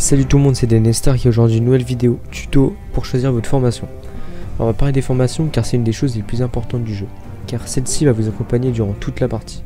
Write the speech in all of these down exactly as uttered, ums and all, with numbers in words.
Salut tout le monde, c'est Denestar qui a aujourd'hui une nouvelle vidéo tuto pour choisir votre formation. Alors on va parler des formations car c'est une des choses les plus importantes du jeu, car celle-ci va vous accompagner durant toute la partie.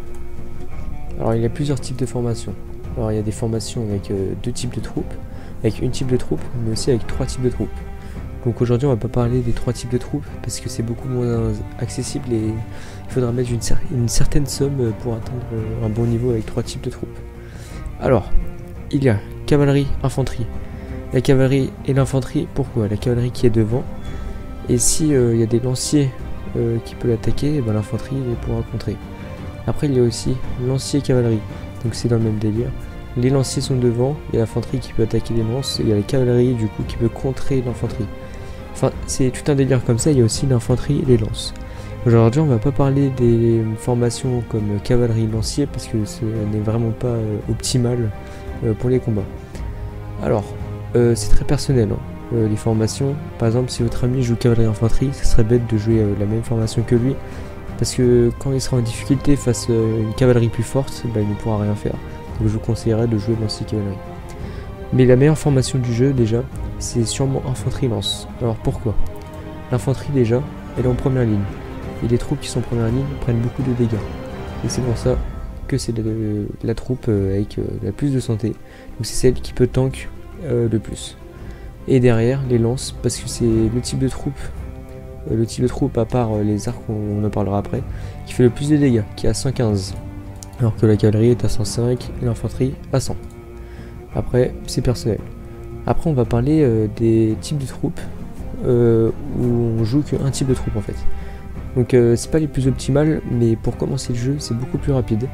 Alors il y a plusieurs types de formations. Alors il y a des formations avec euh, deux types de troupes, avec une type de troupe, mais aussi avec trois types de troupes. Donc aujourd'hui on va pas parler des trois types de troupes parce que c'est beaucoup moins accessible et il faudra mettre une, cer une certaine somme pour atteindre un bon niveau avec trois types de troupes. Alors, il y a cavalerie, infanterie. La cavalerie et l'infanterie, pourquoi? La cavalerie qui est devant, et si euh, il y a des lanciers euh, qui peuvent l'attaquer, ben, l'infanterie pourra contrer. Après il y a aussi lancier cavalerie, donc c'est dans le même délire. Les lanciers sont devant, il y a l'infanterie qui peut attaquer les lances, et il y a la cavalerie du coup qui peut contrer l'infanterie. Enfin c'est tout un délire comme ça, il y a aussi l'infanterie et les lances. Aujourd'hui on va pas parler des formations comme cavalerie lancier parce que ce n'est vraiment pas euh, optimal euh, pour les combats. Alors euh, c'est très personnel hein, euh, les formations. Par exemple si votre ami joue cavalerie infanterie, ce serait bête de jouer euh, la même formation que lui parce que quand il sera en difficulté face à euh, une cavalerie plus forte, bah, il ne pourra rien faire. Donc je vous conseillerais de jouer lancier cavalerie. Mais la meilleure formation du jeu déjà c'est sûrement infanterie lance. Alors pourquoi? L'infanterie déjà elle est en première ligne. Et les troupes qui sont en première ligne prennent beaucoup de dégâts. Et c'est pour ça que c'est la troupe avec la plus de santé. Donc c'est celle qui peut tank euh, le plus. Et derrière les lances, parce que c'est le type de troupe, euh, le type de troupe à part euh, les arcs, on, on en parlera après, qui fait le plus de dégâts, qui est à cent quinze. Alors que la cavalerie est à cent cinq et l'infanterie à cent. Après c'est personnel. Après on va parler euh, des types de troupes euh, où on joue qu'un type de troupe en fait. Donc euh, c'est pas les plus optimales, mais pour commencer le jeu c'est beaucoup plus rapide.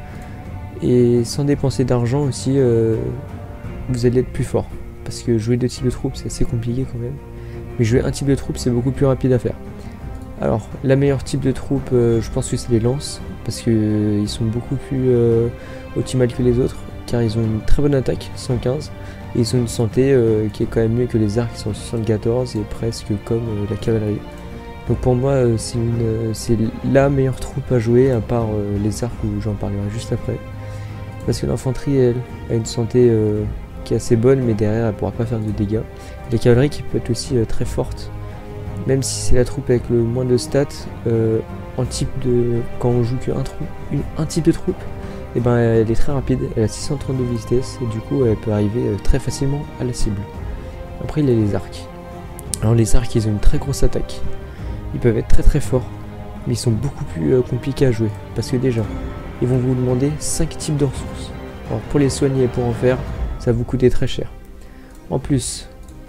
Et sans dépenser d'argent aussi, euh, vous allez être plus fort. Parce que jouer deux types de troupes c'est assez compliqué quand même. Mais jouer un type de troupe c'est beaucoup plus rapide à faire. Alors la meilleure type de troupe euh, je pense que c'est les lances. Parce qu'ils euh, sont beaucoup plus euh, optimales que les autres. Car ils ont une très bonne attaque, cent quinze. Et ils ont une santé euh, qui est quand même mieux que les arcs qui sont soixante-quatorze et presque comme euh, la cavalerie. Donc pour moi euh, c'est euh, la meilleure troupe à jouer à part euh, les arcs où j'en parlerai juste après. Parce que l'infanterie elle a une santé euh, qui est assez bonne mais derrière elle pourra pas faire de dégâts. La cavalerie qui peut être aussi euh, très forte. Même si c'est la troupe avec le moins de stats, euh, en type de. Quand on joue qu'un un type de troupe, et ben elle est très rapide, elle a six cent trente de vitesse et du coup elle peut arriver euh, très facilement à la cible. Après il y a les arcs. Alors les arcs ils ont une très grosse attaque. Ils peuvent être très très forts, mais ils sont beaucoup plus euh, compliqués à jouer. Parce que déjà, ils vont vous demander cinq types de ressources. Alors pour les soigner et pour en faire, ça va vous coûter très cher. En plus,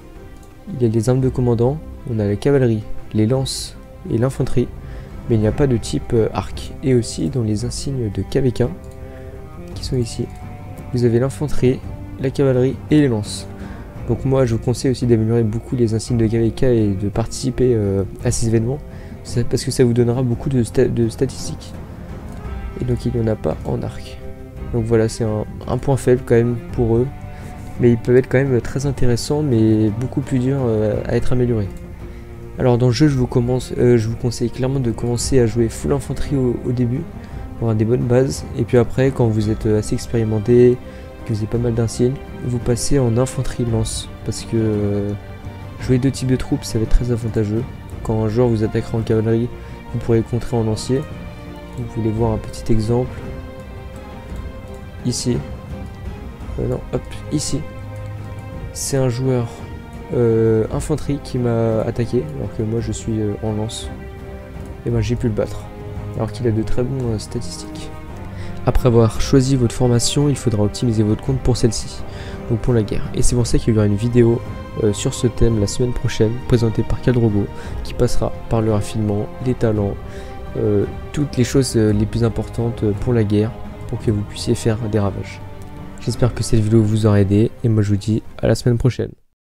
il y a les armes de commandant, on a la cavalerie, les lances et l'infanterie, mais il n'y a pas de type euh, arc. Et aussi dans les insignes de K V K, qui sont ici, vous avez l'infanterie, la cavalerie et les lances. Donc moi je vous conseille aussi d'améliorer beaucoup les insignes de K V K et de participer euh, à ces événements parce que ça vous donnera beaucoup de, sta de statistiques. Et donc il n'y en a pas en arc. Donc voilà c'est un, un point faible quand même pour eux. Mais ils peuvent être quand même très intéressants mais beaucoup plus durs euh, à être améliorés. Alors dans le jeu je vous, commence, euh, je vous conseille clairement de commencer à jouer full infanterie au, au début pour avoir des bonnes bases. Et puis après quand vous êtes assez expérimenté, que vous avez pas mal d'insignes, vous passez en infanterie lance parce que euh, jouer deux types de troupes ça va être très avantageux. Quand un joueur vous attaquera en cavalerie, vous pourrez contrer en lancier. Vous voulez voir un petit exemple ici. Euh, non, hop, ici. C'est un joueur euh, infanterie qui m'a attaqué alors que moi je suis euh, en lance. Et ben j'ai pu le battre alors qu'il a de très bonnes euh, statistiques. Après avoir choisi votre formation, il faudra optimiser votre compte pour celle-ci, donc pour la guerre. Et c'est pour ça qu'il y aura une vidéo euh, sur ce thème la semaine prochaine, présentée par Cadrogo, qui passera par le raffinement, les talents, euh, toutes les choses euh, les plus importantes pour la guerre, pour que vous puissiez faire des ravages. J'espère que cette vidéo vous aura aidé, et moi je vous dis à la semaine prochaine.